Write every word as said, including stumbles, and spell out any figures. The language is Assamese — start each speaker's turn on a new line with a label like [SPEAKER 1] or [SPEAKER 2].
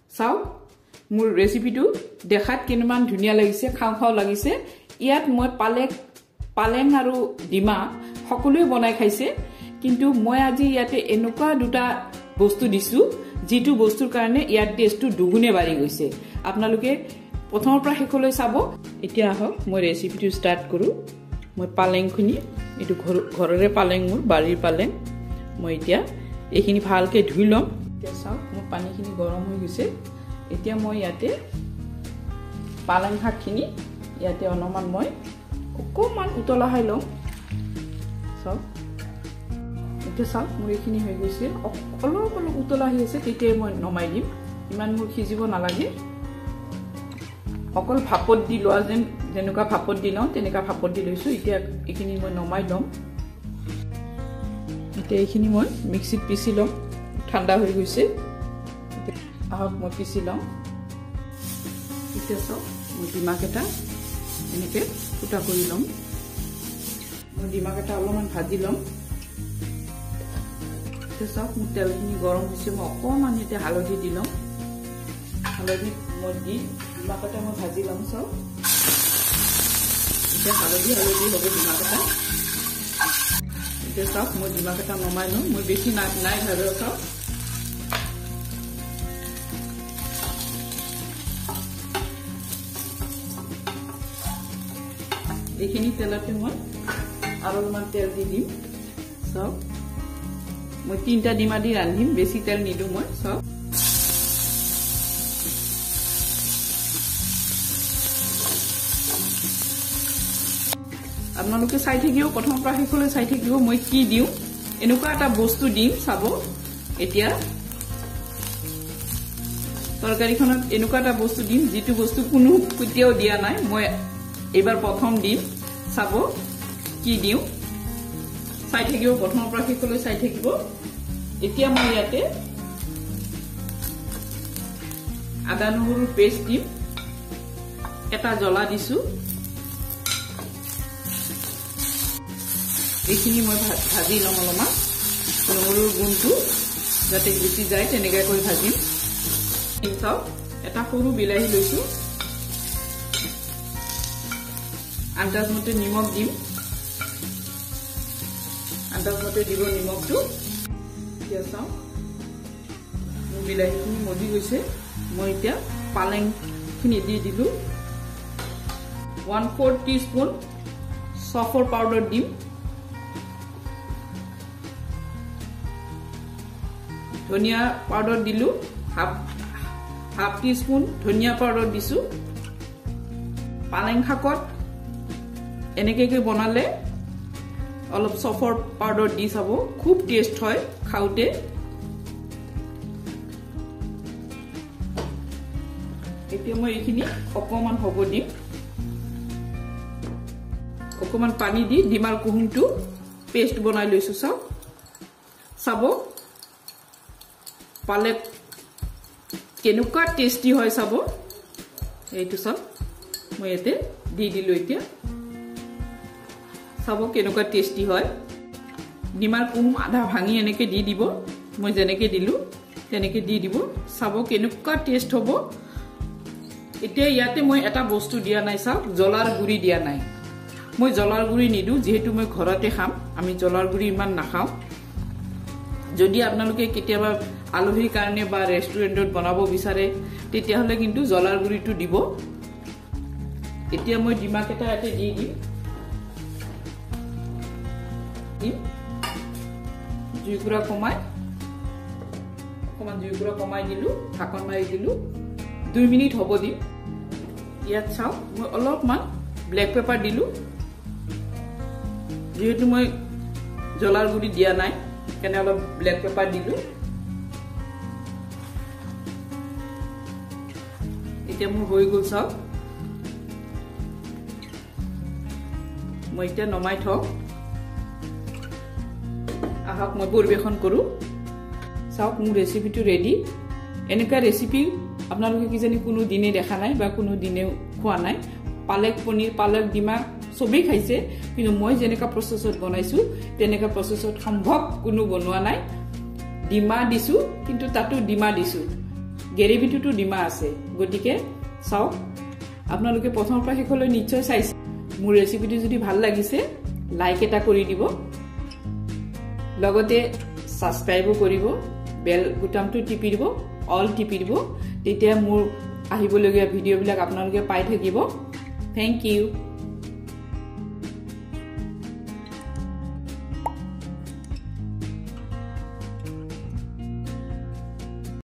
[SPEAKER 1] চাও মোৰ ৰেচিপিটো দেখাত কিমান ধুনিয়া লাগিছে খাও খাও লাগিছে ইয়াত মই পালেক পালেং আৰু ডিমা সকলোৱে বনাই খাইছে কিন্তু মই আজি ইয়াতে এনেকুৱা দুটা বস্তু দিছো যেটো বস্তুৰ কাৰণে ইয়াৰ টেষ্টটো দুগুণে বাঢ়ি গৈছে আপোনালোকে প্ৰথমৰ পৰা শেষলৈ চাব এতিয়া আহক মই ৰেচিপিটো ষ্টাৰ্ট কৰো মই পালেংখিনি এটো ঘৰৰে পালেং মোৰ বাৰীৰ পালেং মই এতিয়া এইখিনি ভালকে ধুই লম এতিয়া চাও মোৰ পানীখিনি গৰম হৈ গৈছে এতিয়া মই ইয়াতে পালেং শাকখিনি ইয়াতে অনুমান মই অকমান উতলা হৈ লম চাও এতিয়া চাও মোৰ এইখিনি হৈ গৈছে অলপ অলপ উতলা হৈ আছে তেতিয়া মই নমাই দিম ইমান মোৰ খিজিব নালাগে অকল ভাপত দি লোৱা যেন যেনেকুৱা ভাপত দি লওঁ তেনেকুৱা ভাপত দি লৈছো এতিয়া এইখিনি মই নমাই লম এতিয়া এইখিনি মই মিক্সিত পিছি লম ঠাণ্ডা হৈ গৈছে আহক মই পিছি লম এতিয়া চাওক মই ডিমাক এটা এনেকৈ ফুটা কৰি লম মই ডিমাক এটা অলপমান ভাজি লম এতিয়া চাওক মোৰ তেলখিনি গৰম হৈছে মই অকণমান এতিয়া হালধি দি লম হালধি মই দি ডিমাক এটা মই ভাজি লম চাওক এতিয়া হালধি হালধি হ'ব ডিমাক এটা এতিয়া চাওক মই ডিমাক এটা নমাই লম মই বেছি নাই নাই ভাজা চাওক এইখিনি তেলতে মই আৰু অলপমান তেল দি দিম চাওক মই তিনটা ডিমা দি ৰান্ধিম বেছি তেল নিদো মই চাওক আপোনালোকে চাই থাকিব প্ৰথমৰ পৰা শেষলৈ চাই থাকিব মই কি দিও এনেকুৱা এটা বস্তু দিম চাব এতিয়া তৰকাৰীখনত এনেকুৱা এটা বস্তু দিম যেটো বস্তু কোনো কেতিয়াও দিয়া নাই মই এবাৰ প্ৰথম দিম চাব কি দিও চাই থাকিব প্ৰথমৰ পৰা শেষলৈ চাই থাকিব এতিয়া মই ইয়াতে আদা নহৰু পেষ্ট দিম এটা জ্বলা দিছো এইখিনি মই ভাজি লম অলপমান নহৰুৰ গুণটো যাতে গুচি যায় তেনেকৈ কৰি ভাজিম চাওক এটা সৰু বিলাহী লৈছো আন্দাজ মতে নিমখ দিম আন্দাজ মতে দিব নিমখটো এতিয়া চাওক মোৰ বিলাহীখিনি মজি গৈছে মই এতিয়া পালেংখিনি দি দিলো ওৱান ফ'ৰ টিস্পুন চফৰ পাউডাৰ দিম ধনিয়া পাউডাৰ দিলো হাফ হাফ টিস্পুন ধনিয়া পাউডাৰ দিছো পালেং শাকত এনেকৈ বনালে অলপ চফৰ পাউডাৰ দি চাব খুব টেষ্ট হয় খাওতে এতিয়া মই এইখিনি অকমান হ'ব দিম অকমান পানী দি ডিমাৰ কুহুমটো পেষ্ট বনাই লৈছো চাওক চাব পালে কেনেকুৱা টেষ্টি হয় চাব এইটো চাওক মই এতে দি দিলো এতিয়া চাব কেনেকুৱা টেষ্টি হয় ডিমাৰ কুহুম আধা ভাঙি এনেকৈ দি দিব মই যেনেকৈ দিলো তেনেকৈ দি দিব চাব কেনেকুৱা টেষ্ট হ'ব এতিয়া ইয়াতে মই এটা বস্তু দিয়া নাই চাওক জ্বলাৰ গুড়ি দিয়া নাই মই জ্বলাৰ গুড়ি নিদো যেহেতু মই ঘৰতে খাম আমি জ্বলাৰ গুড়ি ইমান নাখাওঁ যদি আপোনালোকে কেতিয়াবা আলহীৰ কাৰণে বা ৰেষ্টুৰেণ্টত বনাব বিচাৰে তেতিয়াহ'লে কিন্তু জ্বলাৰ গুড়িটো দিব এতিয়া মই ডিমাক এটা ইয়াতে দি দিম জুইকুৰা কমাই অকণমান জুইকুৰা কমাই দিলো ঢাকন মাৰি দিলো দুই মিনিট হ'ব দিম ইয়াত চাওক মই অলপমান ব্লেক পেপাৰ দিলো যেহেতু মই জ্বলাৰ গুড়ি দিয়া নাই কেনে অলপ ব্লেক পেপাৰ দিলো এতিয়া মোৰ হৈ গ'ল চাওক মই এতিয়া নমাই থওঁ আহক মই পৰিবেশন কৰো চাওক মোৰ ৰেচিপিটো ৰেডি এনেকুৱা ৰেচিপি আপোনালোকে কিজানি কোনো দিনে দেখা নাই বা কোনো দিনে খোৱা নাই পালেক পনীৰ পালেক ডিমা সবেই খাইছে কিন্তু মই যেনেকা প্ৰসেসত বনাইছো তেনেকা প্ৰসেসত সম্ভৱ কোনো বনোৱা নাই ডিমা দিছো কিন্তু তাতো ডিমা দিছো গ্ৰেভিটোতো ডিমা আছে গতিকে চাওক আপোনালোকে প্ৰথমৰ পৰা শেষলৈ নিশ্চয় চাইছে মোৰ ৰেচিপিটো যদি ভাল লাগিছে লাইক এটা কৰি দিব লগতে সাবস্ক্ৰাইবও কৰিব বেল বুটামটো টিপি দিব অল টিপি দিব তেতিয়া মোৰ আহিবলগীয়া ভিডিঅ'বিলাক আপোনালোকে পাই থাকিব থ্যাংক ইউ